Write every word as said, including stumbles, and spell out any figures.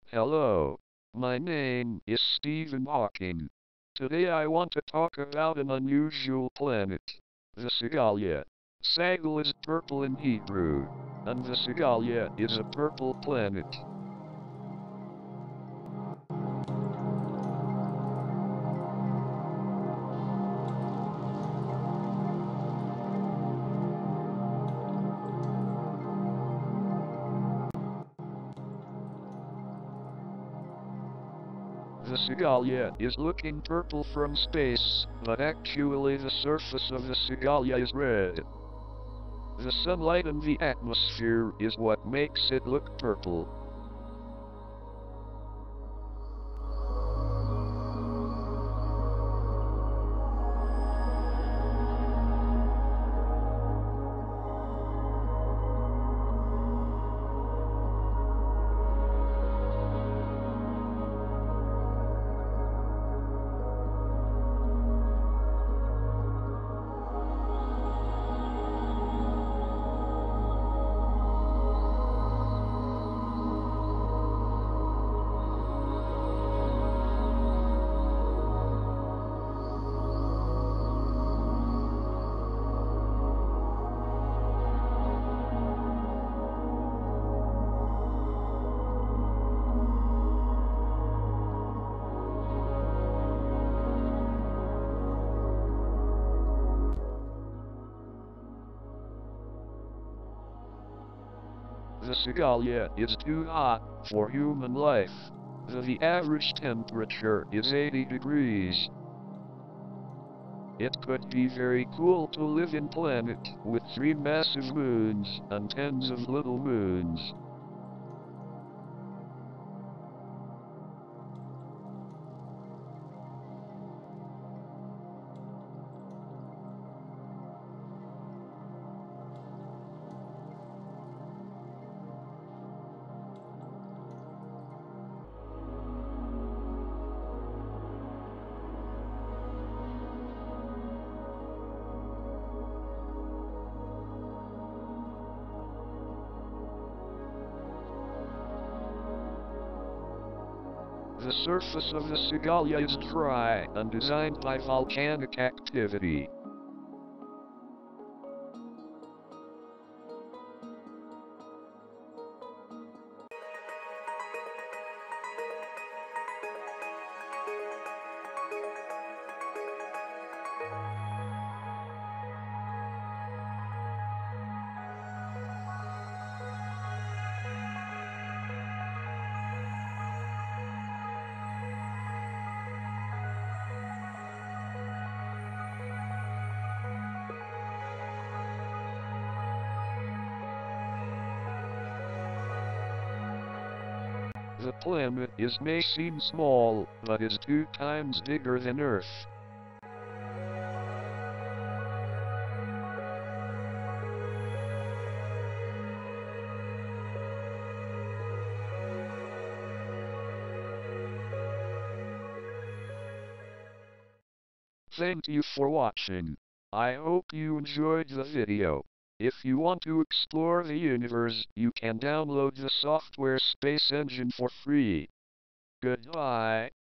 Hello, my name is Stephen Hawking. Today I want to talk about an unusual planet, the sagolya. Sagol is purple in Hebrew, and the sagolya is a purple planet. The sagolya is looking purple from space, but actually the surface of the sagolya is red. The sunlight in the atmosphere is what makes it look purple. The sagolya is too hot for human life. The, the average temperature is eighty degrees. It could be very cool to live in planet with three massive moons and tens of little moons. The surface of the sagolya is dry and designed by volcanic activity. The planet is may seem small, but is two times bigger than Earth. Thank you for watching. I hope you enjoyed the video. If you want to explore the universe, you can download the software Space Engine for free. Goodbye.